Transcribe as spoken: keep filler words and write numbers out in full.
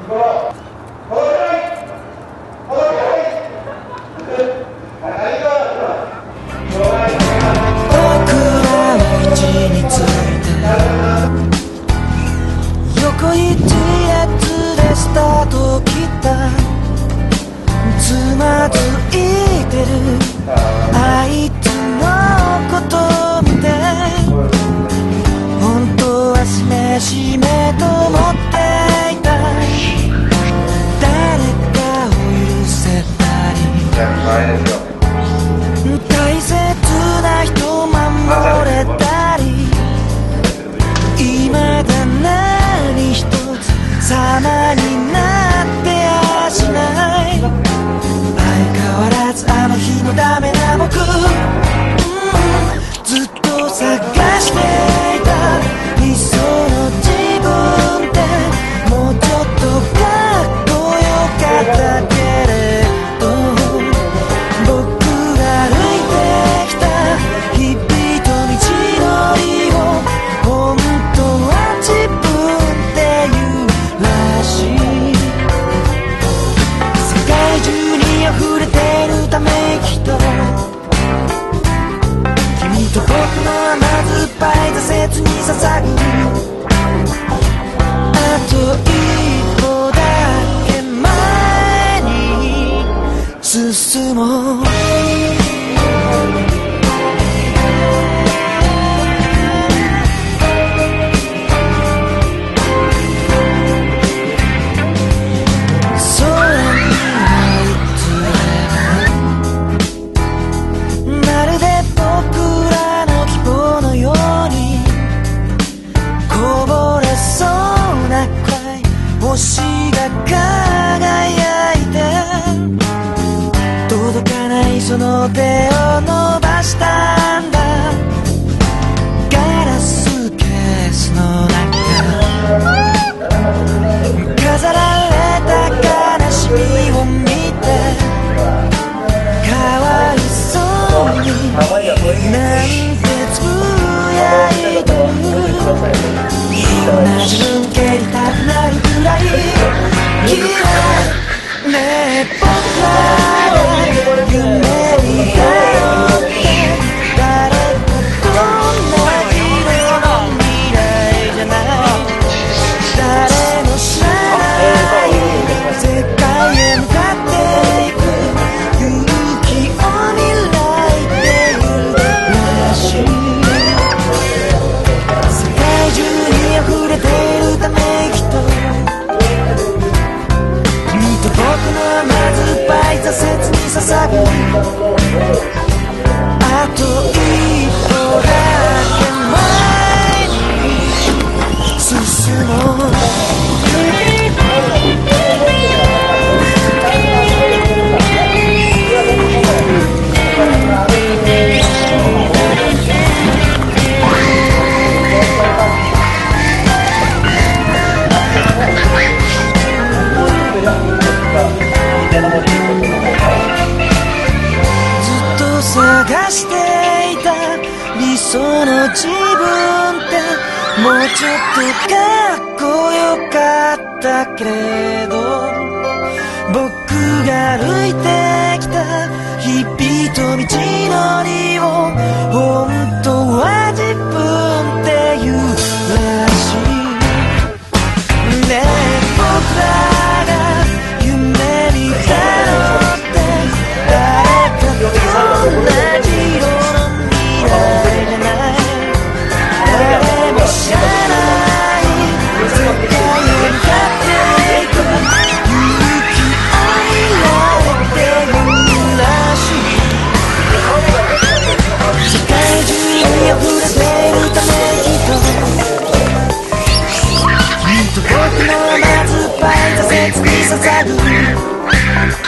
横一列でスタート切ったつまずいてるあいつのことを見て本当はしめしめと思っていた誰かを許せたり大切な人守れたり未だ何一つ様になってやしない相変わらずあの日のダメな僕、うん、ずっと探していた理想の自分ってもうちょっとかっこよかったけれど僕が歩いてきた日々と道のりを本当は自分っていうらしい世界中に溢れてるため息と君と僕の甘酸っぱい挫折に捧ぐあと一歩だけ前に進もう星が輝いて届かないその手を伸ばしたんだガラスケースの中飾られた悲しみを見てかわいそうになんてつぶやいてる同じ分蹴りたくなるくらい綺麗ねえ僕らが夢に頼って誰かと同じ色の未来じゃない誰も知らない世界へ向かっていく勇気を未来っていうらしい世界中に溢れているため息と君と僕の甘酸っぱい挫折に捧ぐあと一歩だけ前に進もう探していた理想の自分ってもうちょっとかっこよかったけれど僕が歩いてきた日々と道のりを本当は自分っていうらしいねえ僕らが夢に頼って誰かと同じ色の未来じゃない誰も知らない世界へ向かっていく勇気を未来っていうらしい世界中に溢れているため息と君と僕の甘酸っぱい挫折に捧ぐ